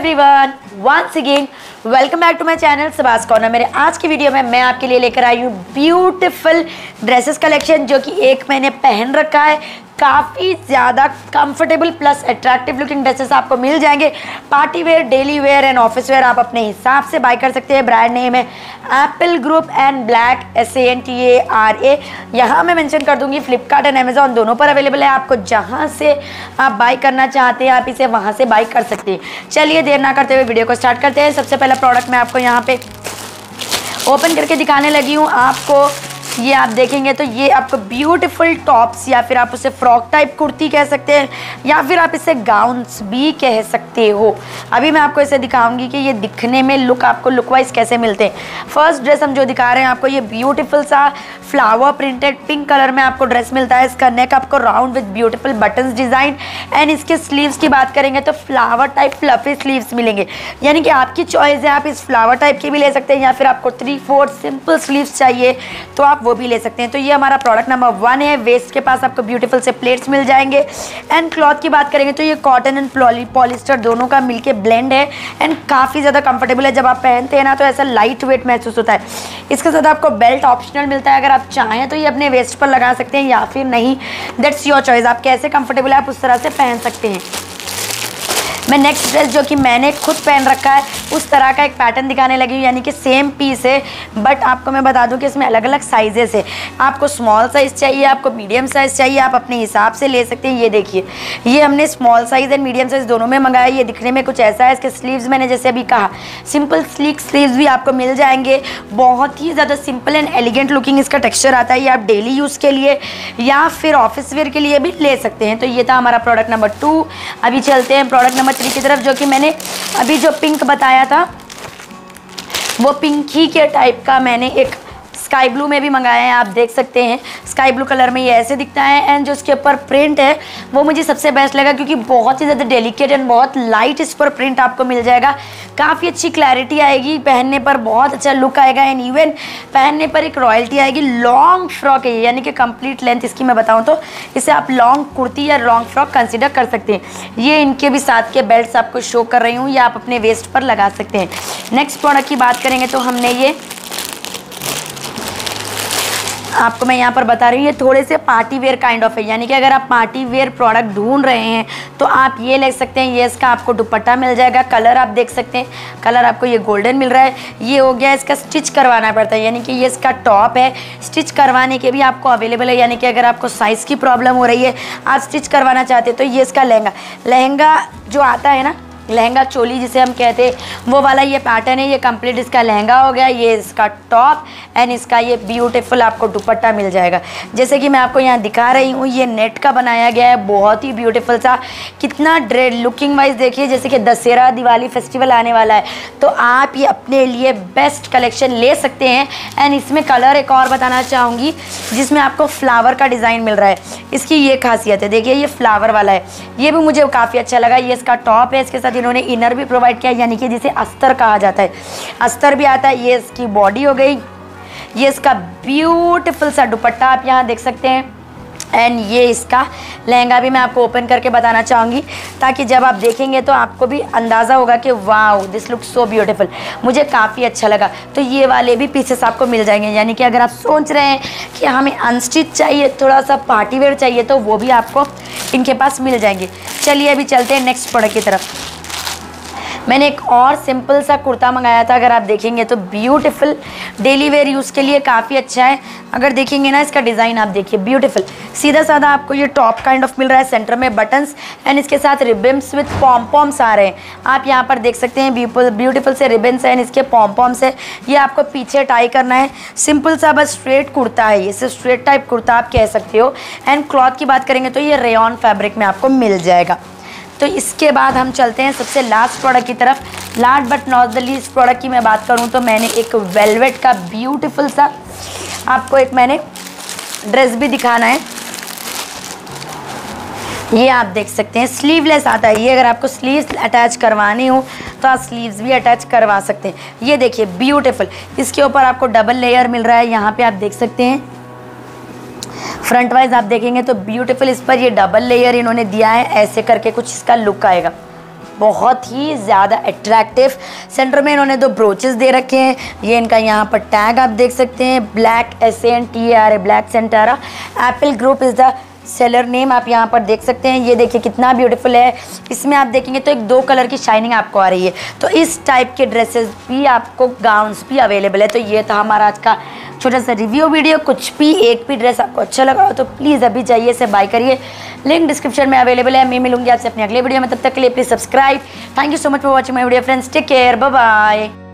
Everyone, once again welcome back to my channel Saba's corner. मेरे आज की वीडियो में मैं आपके लिए लेकर आई हूँ ब्यूटीफुल ड्रेसेस कलेक्शन जो कि एक मैंने पहन रखा है। काफ़ी ज़्यादा comfortable plus attractive looking dresses आपको मिल जाएंगे। Party wear, daily wear and office wear आप अपने हिसाब से बाय कर सकते हैं। ब्रांड नेम है Apple group and black SANTARA। यहाँ मैं मेंशन कर दूंगी, फ्लिपकार्ट एंड अमेजॉन दोनों पर अवेलेबल है। आपको जहाँ से आप बाय करना चाहते हैं आप इसे वहाँ से बाय कर सकते हैं। चलिए देर ना करते हुए वीडियो को स्टार्ट करते हैं। सबसे पहला प्रोडक्ट मैं आपको यहाँ पे ओपन करके दिखाने लगी हूँ। आपको ये आप देखेंगे तो ये आपको ब्यूटीफुल टॉप्स या फिर आप उसे फ्रॉक टाइप कुर्ती कह सकते हैं या फिर आप इसे गाउन्स भी कह सकते हो। अभी मैं आपको इसे दिखाऊंगी कि ये दिखने में लुक आपको लुक वाइज कैसे मिलते हैं। फर्स्ट ड्रेस हम जो दिखा रहे हैं आपको, ये ब्यूटीफुल सा फ्लावर प्रिंटेड पिंक कलर में आपको ड्रेस मिलता है। इसका नेक आपको round with beautiful buttons design and इसके स्लीव्स की बात करेंगे तो फ्लावर टाइप फ्लफी स्लीव्स मिलेंगे, यानी कि आपकी चॉइस है। आप इस फ्लावर टाइप की भी ले सकते हैं या फिर आपको 3/4 सिंपल स्लीव्स चाहिए तो आप वो भी ले सकते हैं। तो ये हमारा प्रोडक्ट नंबर 1 है। वेस्ट के पास आपको ब्यूटीफुल से प्लेट्स मिल जाएंगे। एंड क्लॉथ की बात करेंगे तो ये कॉटन एंड पॉलिस्टर दोनों का मिलके ब्लेंड है एंड काफ़ी ज़्यादा कंफर्टेबल है। जब आप पहनते हैं ना तो ऐसा लाइट वेट महसूस होता है। इसके साथ आपको बेल्ट ऑप्शनल मिलता है। अगर आप चाहें तो ये अपने वेस्ट पर लगा सकते हैं या फिर नहीं, दैट्स योर चॉइस। आप कैसे कंफर्टेबल है आप उस तरह से पहन सकते हैं। मैं नेक्स्ट ड्रेस जो कि मैंने खुद पहन रखा है उस तरह का एक पैटर्न दिखाने लगी हूँ, यानी कि सेम पीस है बट आपको मैं बता दूँ कि इसमें अलग अलग साइजेस है। आपको स्मॉल साइज़ चाहिए, आपको मीडियम साइज़ चाहिए, आप अपने हिसाब से ले सकते हैं। ये देखिए, ये हमने small size and medium size दोनों में मंगाया। ये दिखने में कुछ ऐसा है। इसके स्लीव्स मैंने जैसे अभी कहा सिंपल स्लीक स्लीव्स भी आपको मिल जाएंगे। बहुत ही ज़्यादा सिंपल एंड एलिगेंट लुकिंग इसका टेक्स्चर आता है। ये आप डेली यूज़ के लिए या फिर ऑफिस वेयर के लिए भी ले सकते हैं। तो ये था हमारा प्रोडक्ट नंबर 2। अभी चलते हैं प्रोडक्ट नंबर 3 की तरफ, जो कि मैंने अभी जो पिंक बताया था वो पिंक ही के टाइप का मैंने एक स्काई ब्लू में भी मंगाया है। आप देख सकते हैं स्काई ब्लू कलर में ये ऐसे दिखता है एंड जो इसके ऊपर प्रिंट है वो मुझे सबसे बेस्ट लगा क्योंकि बहुत ही ज़्यादा डेलिकेट एंड बहुत लाइट इस पर प्रिंट आपको मिल जाएगा। काफ़ी अच्छी क्लैरिटी आएगी, पहनने पर बहुत अच्छा लुक आएगा एंड इवन पहनने पर एक रॉयल्टी आएगी। लॉन्ग फ्रॉक है, यानी कि कंप्लीट लेंथ इसकी मैं बताऊँ तो इसे आप लॉन्ग कुर्ती या लॉन्ग फ्रॉक कंसिडर कर सकते हैं। ये इनके भी साथ के बेल्ट्स आपको शो कर रही हूँ, या आप अपने वेस्ट पर लगा सकते हैं। नेक्स्ट प्रोडक्ट की बात करेंगे तो हमने ये आपको मैं यहाँ पर बता रही हूँ, ये थोड़े से पार्टी वेयर काइंड ऑफ है, यानी कि अगर आप पार्टी वेयर प्रोडक्ट ढूंढ रहे हैं तो आप ये ले सकते हैं। ये इसका आपको दुपट्टा मिल जाएगा। कलर आप देख सकते हैं, कलर आपको ये गोल्डन मिल रहा है। ये हो गया, इसका स्टिच करवाना पड़ता है, यानी कि ये इसका टॉप है। स्टिच करवाने के भी आपको अवेलेबल है, यानी कि अगर आपको साइज़ की प्रॉब्लम हो रही है, आप स्टिच करवाना चाहते हैं तो ये इसका लहंगा जो आता है ना, लहंगा चोली जिसे हम कहते हैं वो वाला ये पैटर्न है। ये कंप्लीट इसका लहंगा हो गया। ये इसका टॉप एंड इसका ये ब्यूटीफुल आपको दुपट्टा मिल जाएगा। जैसे कि मैं आपको यहाँ दिखा रही हूँ, ये नेट का बनाया गया है, बहुत ही ब्यूटीफुल सा। कितना ड्रेड लुकिंग वाइज देखिए, जैसे कि दशहरा दिवाली फेस्टिवल आने वाला है तो आप ये अपने लिए बेस्ट कलेक्शन ले सकते हैं। एंड इसमें कलर एक और बताना चाहूँगी जिसमें आपको फ्लावर का डिज़ाइन मिल रहा है। इसकी ये खासियत है, देखिए ये फ्लावर वाला है, ये भी मुझे काफ़ी अच्छा लगा। ये इसका टॉप है, इसके साथ इन्होंने इनर भी प्रोवाइड किया, यानी कि जिसे अस्तर कहा जाता है, अस्तर भी आता है। ये इसकी बॉडी हो गई। ये इसका ब्यूटीफुल सा दुपट्टा आप यहाँ देख सकते हैं एंड ये इसका लहंगा भी मैं आपको ओपन करके बताना चाहूँगी ताकि जब आप देखेंगे तो आपको भी अंदाज़ा होगा कि wow this look so beautiful. मुझे काफ़ी अच्छा लगा। तो ये वाले भी पीसेस आपको मिल जाएंगे, यानी कि अगर आप सोच रहे हैं कि हमें अनस्टिच चाहिए, थोड़ा सा पार्टी वेयर चाहिए, तो वो भी आपको इनके पास मिल जाएंगे। चलिए अभी चलते हैं नेक्स्ट प्रोडक्ट की तरफ। मैंने एक और सिंपल सा कुर्ता मंगाया था। अगर आप देखेंगे तो ब्यूटीफुल डेली वेयर यूज़ के लिए काफ़ी अच्छा है। अगर देखेंगे ना इसका डिज़ाइन आप देखिए, ब्यूटीफुल सीधा साधा आपको ये टॉप काइंड ऑफ मिल रहा है। सेंटर में बटन्स एंड इसके साथ रिबन्स विथ पॉम्पॉम्स आ रहे हैं। आप यहाँ पर देख सकते हैं ब्यूटीफुल से रिबन्स एंड इसके पॉम्पॉम्स है। ये आपको पीछे टाई करना है। सिंपल सा बस स्ट्रेट कुर्ता है, ये सिर्फ स्ट्रेट टाइप कुर्ता आप कह सकते हो। एंड क्लॉथ की बात करेंगे तो ये रेयॉन फैब्रिक में आपको मिल जाएगा। तो इसके बाद हम चलते हैं सबसे लास्ट प्रोडक्ट की तरफ। Last but not the least product की मैं बात करूं तो मैंने एक वेलवेट का ब्यूटीफुल सा आपको एक मैंने ड्रेस भी दिखाना है। ये आप देख सकते हैं स्लीवलेस आता है। ये अगर आपको स्लीव्स अटैच करवानी हो तो आप स्लीव्स भी अटैच करवा सकते हैं। ये देखिए ब्यूटीफुल, इसके ऊपर आपको डबल लेयर मिल रहा है। यहाँ पे आप देख सकते हैं फ्रंट वाइज आप देखेंगे तो ब्यूटीफुल इस पर ये डबल लेयर इन्होंने दिया है, ऐसे करके कुछ इसका लुक आएगा। बहुत ही ज़्यादा अट्रैक्टिव। सेंटर में इन्होंने 2 ब्रोचेस दे रखे हैं। ये इनका यहाँ पर टैग आप देख सकते हैं, black SANTARA, black Santara. Apple group is the seller name, आप यहाँ पर देख सकते हैं। ये देखिए कितना ब्यूटीफुल है। इसमें आप देखेंगे तो एक 2 कलर की शाइनिंग आपको आ रही है। तो इस टाइप के ड्रेसेस भी आपको, गाउन्स भी अवेलेबल है। तो ये था हमारा आज का छोटा सा रिव्यू वीडियो। कुछ भी एक भी ड्रेस आपको अच्छा लगा हो तो प्लीज़ अभी जाइए इसे बाय करिए। लिंक डिस्क्रिप्शन में अवेलेबल है। मैं मिलूंगी आपसे अपने अगले वीडियो में, तब तक के लिए please subscribe. Thank you so much for watching my video friends. Take care, bye bye.